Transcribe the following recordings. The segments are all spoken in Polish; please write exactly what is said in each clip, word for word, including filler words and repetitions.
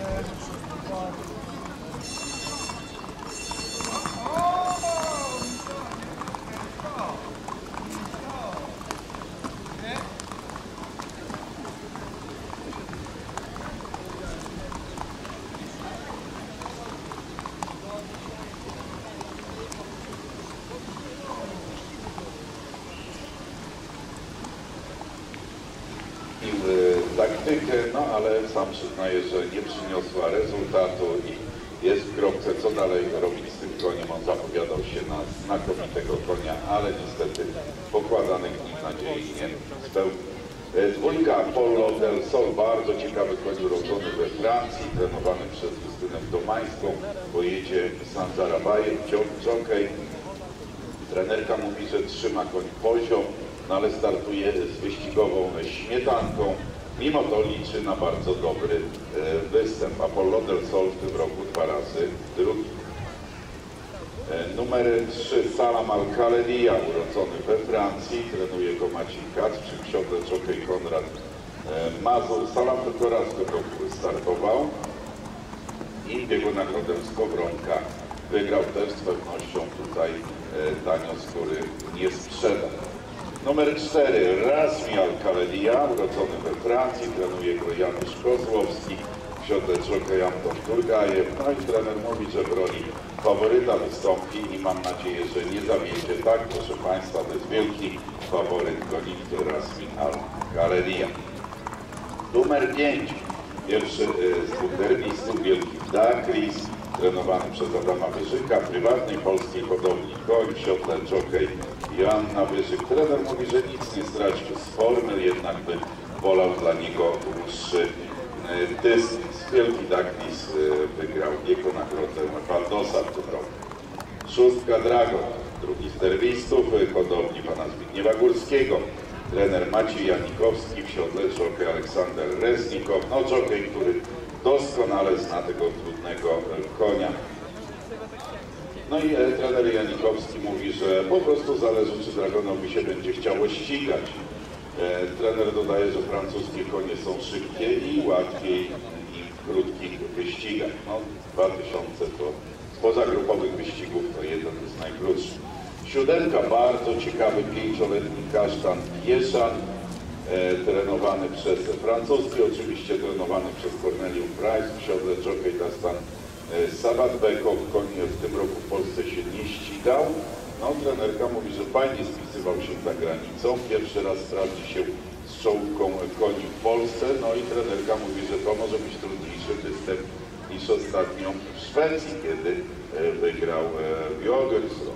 taktykę, no ale sam przyznaję, że nie przyniosła rezultatu i jest w kropce, co dalej robić z tym koniem. On zapowiadał się na znakomitego konia, ale niestety pokładanych nim nadziei nie spełnił. Dwójka Apollo del Sol, bardzo ciekawy koń urodzony we Francji, trenowany przez Justynę Domańską, bo jedzie Sanzara Bayer, jockey. Trenerka mówi, że trzyma koń poziom, no ale startuje z wyścigową śmietanką. Mimo to liczy na bardzo dobry e, występ. Apollo del Sol w tym roku dwa razy drugi. E, numer trzy Salam Al-Khaledia, urodzony we Francji. Trenuje go Maciej Kac, przy siodle jockey Konrad e, Mazur. Salam tylko raz w tym roku startował i biegł nagrodę Skowronka. Wygrał też z pewnością tutaj e, tanio skóry nie sprzeda. Numer cztery Razmi Al-Khaledia, urodzony we Francji, trenuje go Janusz Kozłowski, w siodle jockey Anton Turgajew. No i trener mówi, że w roli faworyta wystąpi i mam nadzieję, że nie zawiedzie. Tak, proszę Państwa, to jest wielki faworyt gonitwy Razmi Al-Khaledia. Numer pięć pierwszy z dwóch derbistów, Wielki Dakris, trenowany przez Adama Wyżyka, prywatnej polskiej hodowli koń, w siodle jockey Joanna Wyżyk. Trener mówi, że nic nie stracił z formy, jednak by wolał dla niego dłuższy dystans. Wielki Dakris wygrał jego nagrodę Valdosa w tym roku. Szóstka Dragon, drugi z derwistów, hodowli pana Zbigniewa Górskiego. Trener Maciej Janikowski, w siodle jockey Aleksander Reznikow. No jockey, który doskonale zna tego trudnego konia. No i e, trener Janikowski mówi, że po prostu zależy, czy Dragonowi się będzie chciało ścigać. E, trener dodaje, że francuskie konie są szybkie i łatwiej im w krótkich wyścigach. No, dwa tysiące to z pozagrupowych wyścigów to jeden z najkrótszych. Siódemka, bardzo ciekawy pięcioletni kasztan Pieszan, e, trenowany przez francuski, oczywiście trenowany przez Cornelium Price, w siodle jockey Dastan Sabat Bekow. Koń w tym roku w Polsce się nie ścigał. No, trenerka mówi, że fajnie spisywał się za granicą. Pierwszy raz sprawdzi się z czołówką koni w Polsce. No i trenerka mówi, że to może być trudniejszy występ niż ostatnio w Szwecji, kiedy wygrał Björnsson.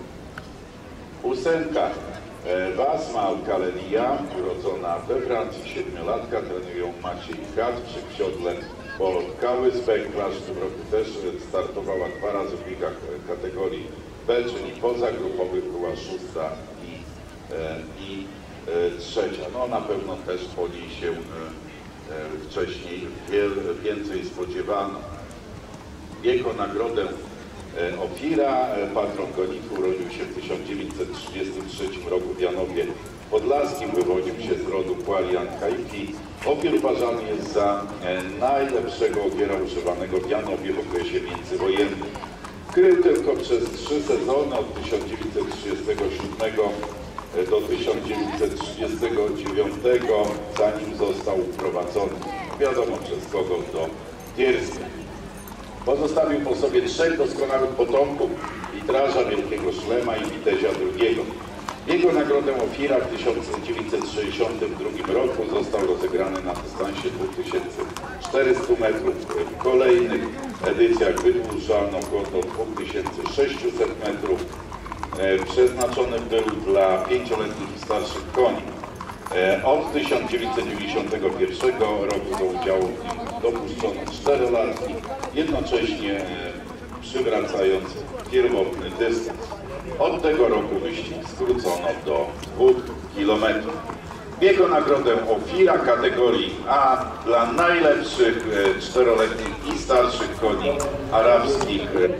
Ósemka Razmi Al-Khaledia, urodzona we Francji, siedmiolatka, trenują Maciej Kat, przy siodle Polot Kałysbek. W tym roku też startowała dwa razy w ligach kategorii B, czyli pozagrupowych, była szósta i, e, i e, trzecia. No na pewno też po niej się e, e, wcześniej wiel, więcej spodziewano. Jego nagrodę e, Ofira, e, patron gonitwy, urodził się w tysiąc dziewięćset trzydziestym trzecim roku w Janowie Podlaskim, wywodził się z rodu Qualian Kaipi. Ofir uważany jest za e, najlepszego ogiera używanego w Janowie w okresie międzywojennym. Krył tylko przez trzy sezony od tysiąc dziewięćset trzydziestego siódmego do tysiąc dziewięćset trzydziestego dziewiątego, zanim został wprowadzony, wiadomo przez kogo, do Tierski. Pozostawił po sobie trzech doskonałych potomków, Witraża, Wielkiego Szlema i Witezia drugiego. Jego nagrodę Ofira w tysiąc dziewięćset sześćdziesiątym drugim roku został rozegrany na dystansie dwa tysiące czterystu metrów. W kolejnych edycjach wydłużano go do dwa tysiące sześciuset metrów. Przeznaczony był dla pięcioletnich i starszych koni. Od tysiąc dziewięćset dziewięćdziesiątego pierwszego roku do udziału w nim dopuszczono czterolatki, jednocześnie przywracając pierwotny dystans. Od tego roku wyścig skrócono do dwóch kilometrów. Jego nagrodę Ofira kategorii A dla najlepszych czteroletnich i starszych koni arabskich.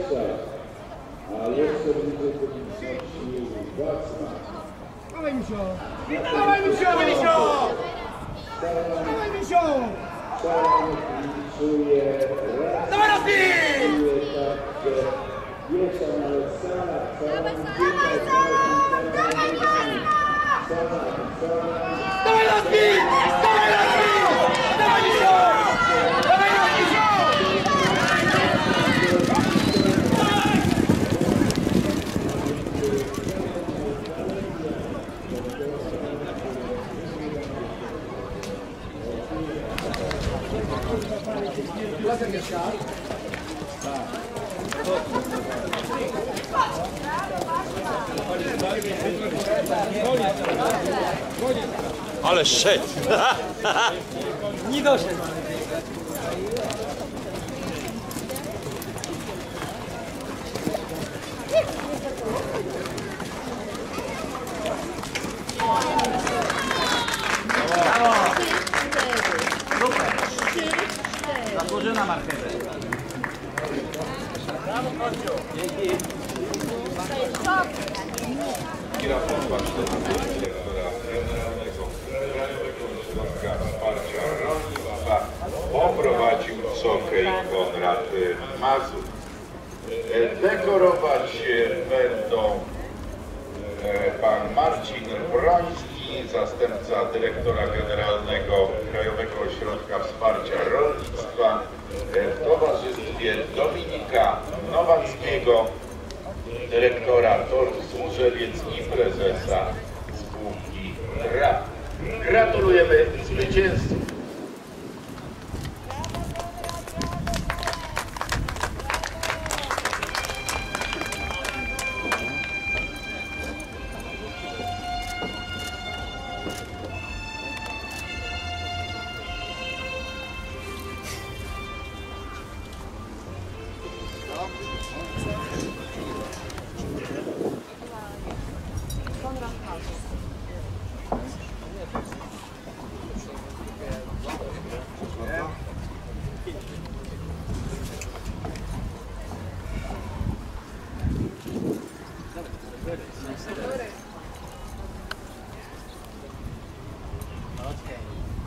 Dawaj mi się! Dawaj mi się, Misio! Dawaj mi się! Dawaj na spin! Dawaj na spin! Dawaj Misio! Dawaj na Misio! Ale szedł! Nie doszedł. Zasłużył marchewę. I raport warsztatowy dyrektora Generalnego Krajowego Ośrodka Wsparcia Rolnictwa poprowadził Sokej Konrad Mazur. Dekorować będą pan Marcin Broński, zastępca dyrektora Generalnego Krajowego Ośrodka Wsparcia Rolnictwa, w towarzystwie Dominika Nowackiego, dyrektora Torf Służewiec i prezesa spółki R A. Gratulujemy zwycięzców.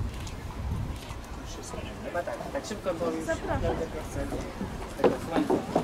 Chyba tak, tak szybko, bo już... Zapraszam.